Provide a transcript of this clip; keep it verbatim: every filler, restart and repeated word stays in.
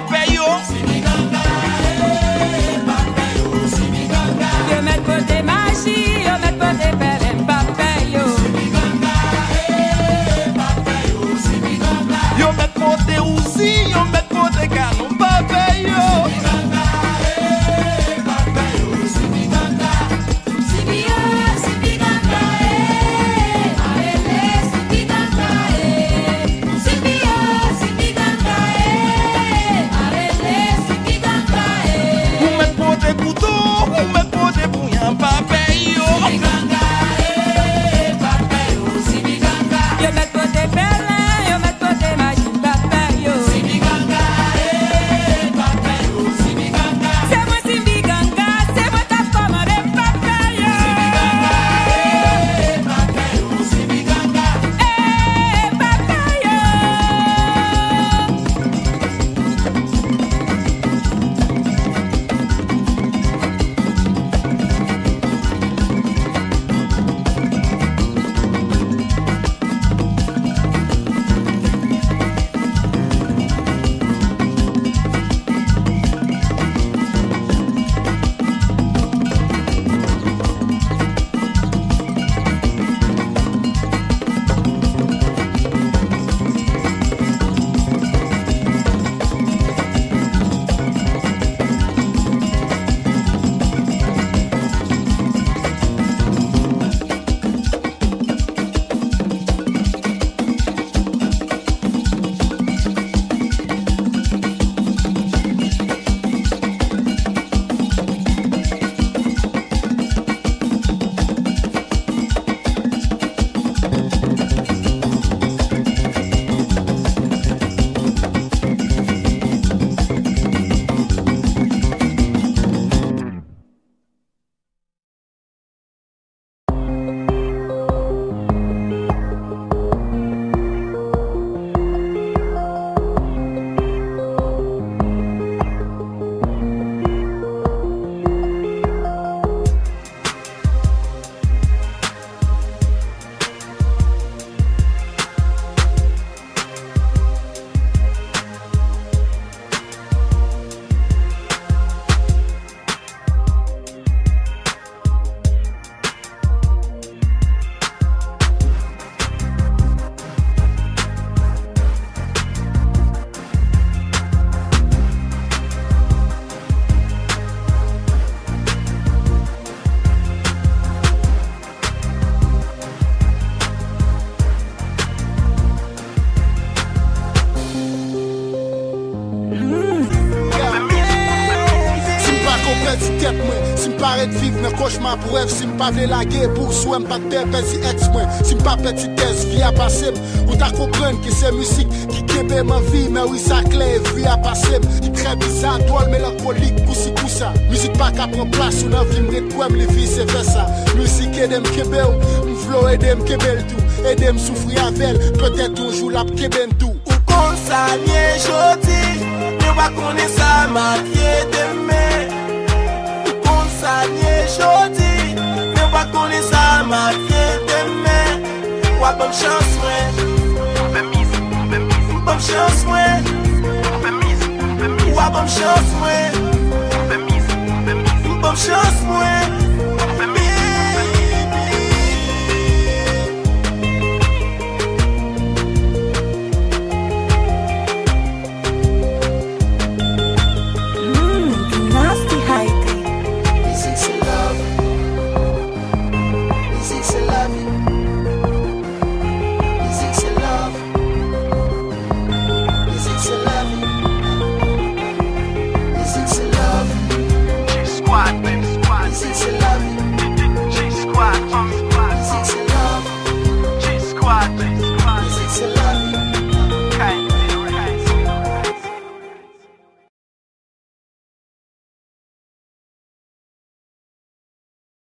pape yo. Yo met pote magie, yo met pote pelem pape yo. Yo met pote ouzi, yo met pote canon pape yo. Si m'paraît de vivre dans cauchemar pour rêve, si m'pas vle la guerre pour souhait m'pas de perdre si ex moi, si m'pas petit test vie à passer, ou t'a comprendre que c'est musique qui kebe ma vie, mais oui ça clair vie à passer, qui très bizarre, drôle mélancolique, koussi koussa, musique pas qu'à prendre place ou dans vie m'ret quoi me vie c'est versa, musique aide m'kebe ou m'flow aide m'kebe tout, aide m'souffrir avec, peut-être un jour la kebe tout, ou kon sa lié jodi, ne pas connaître ça ma pied demain. Sanye jodi, ne pas connaître ça ma vie demain. Wa bonne chance ouais, bonne chance ouais, wa bonne chance ouais.